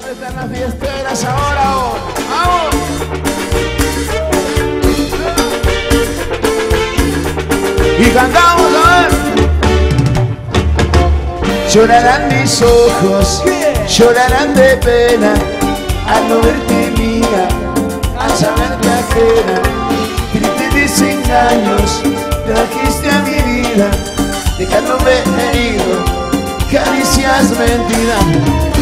¿Dónde están las fiesteras ahora? ¡Vamos! Y cantamos, a ver. Llorarán mis ojos, llorarán de pena al no verte mía, al saberte ajena. Tristes desengaños trajiste a mi vida, dejándome herido, caricias mentiras.